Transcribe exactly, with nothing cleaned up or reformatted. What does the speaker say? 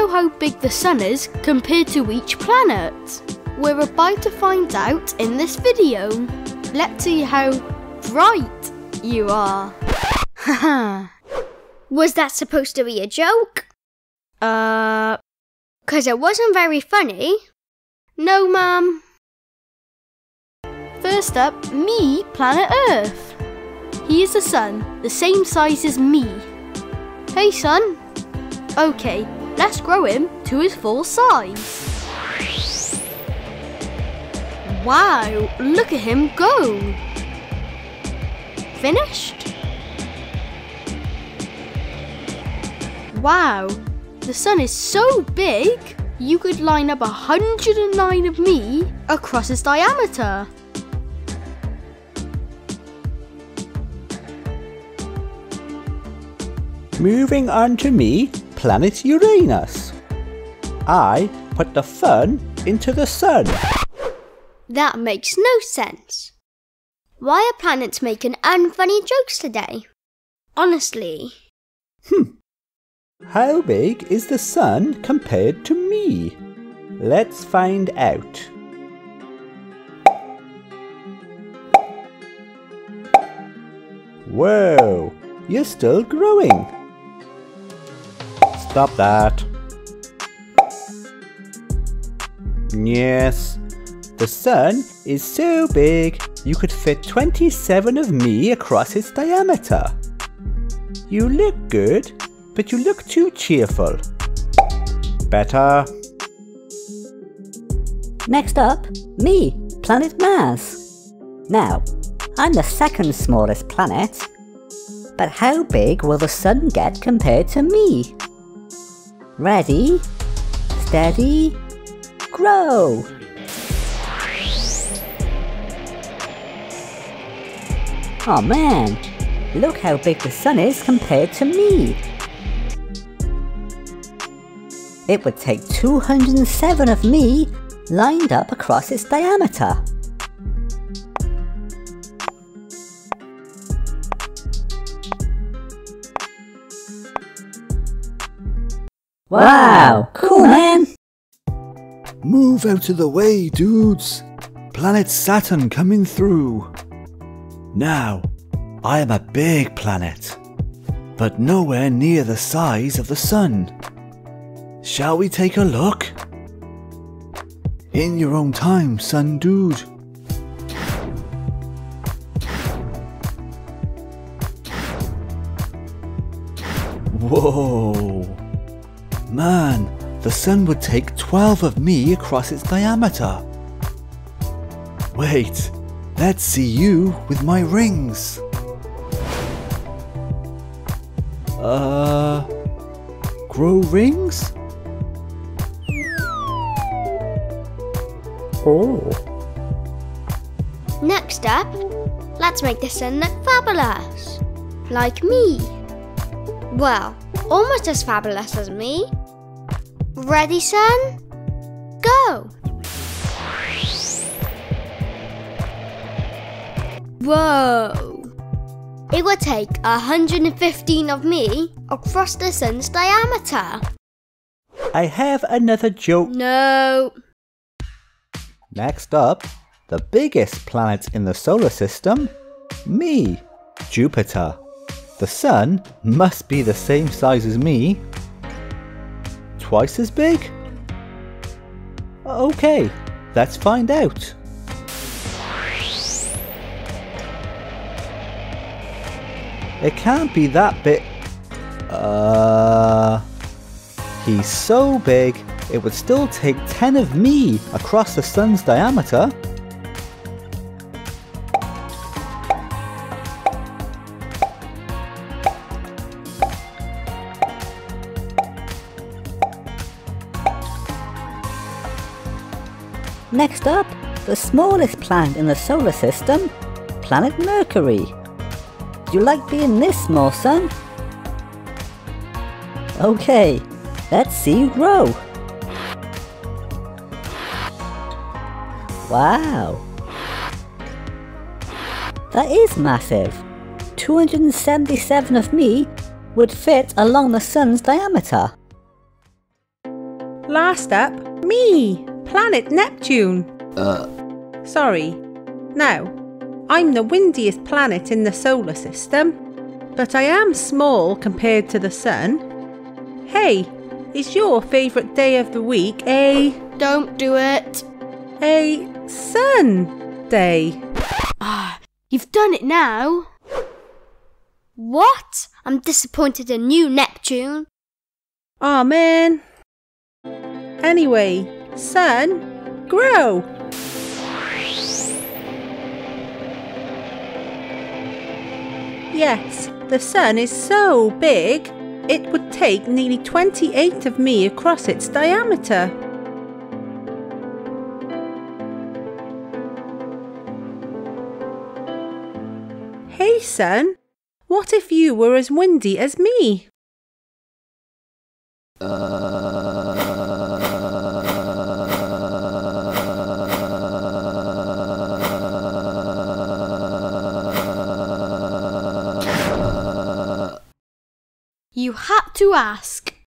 know how big the sun is compared to each planet? We're about to find out in this video. Let's see how bright you are. Haha. Was that supposed to be a joke? Uh... Cause it wasn't very funny. No, ma'am. First up, me, planet Earth. He is the sun, the same size as me. Hey, son. Okay, let's grow him to his full size. Wow, look at him go. Finished? Wow, the sun is so big, you could line up one hundred and nine of me across its diameter. Moving on to me, planet Uranus. I put the fun into the sun. That makes no sense. Why are planets making unfunny jokes today? Honestly. Hmm. How big is the sun compared to me? Let's find out. Whoa, you're still growing. Stop that. Yes, the sun is so big you could fit twenty-seven of me across its diameter. You look good, but you look too cheerful. Better. Next up, me, planet Mars. Now, I'm the second smallest planet, but how big will the sun get compared to me? Ready, steady, grow! Oh man, look how big the sun is compared to me. It would take two hundred and seven of me lined up across its diameter. Wow, cool man! Move out of the way, dudes! Planet Saturn coming through. Now, I am a big planet, but nowhere near the size of the sun. Shall we take a look? In your own time, sun dude. Whoa! Man, the sun would take twelve of me across its diameter. Wait, let's see you with my rings. Uh, grow rings? Oh. Next up, let's make the sun look fabulous. Like me. Well, almost as fabulous as me. Ready, son? Go! Whoa! It would take one hundred and fifteen of me across the sun's diameter. I have another joke. No. Next up, the biggest planet in the solar system, me, Jupiter. The sun must be the same size as me. Twice as big? Okay, let's find out. It can't be that big. Uh, he's so big, it would still take ten of me across the sun's diameter. Next up, the smallest planet in the solar system, planet Mercury. Do you like being this small, son? Okay, let's see you grow. Wow. That is massive. two hundred and seventy-seven of me would fit along the sun's diameter. Last up, me, planet Neptune. Uh. Sorry. Now, I'm the windiest planet in the solar system, but I am small compared to the Sun. Hey, is your favourite day of the week a... Don't do it. a sun day? Ah, you've done it now. What? I'm disappointed in you, Neptune. Aw, man. Anyway, Sun, grow. Yes, the Sun is so big, it would take nearly twenty-eight of me across its diameter. Hey, Sun, what if you were as windy as me? You had to ask.